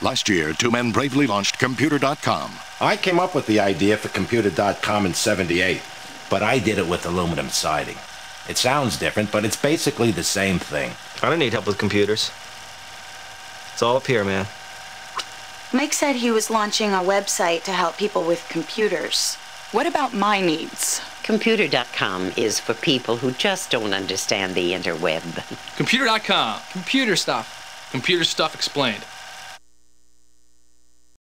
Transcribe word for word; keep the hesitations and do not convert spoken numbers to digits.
Last year, two men bravely launched Computer dot com. I came up with the idea for Computer dot com in seventy-eight, but I did it with aluminum siding. It sounds different, but it's basically the same thing. I don't need help with computers. It's all up here, man. Mike said he was launching a website to help people with computers. What about my needs? Computer dot com is for people who just don't understand the interweb. Computer dot com. Computer stuff. Computer stuff explained.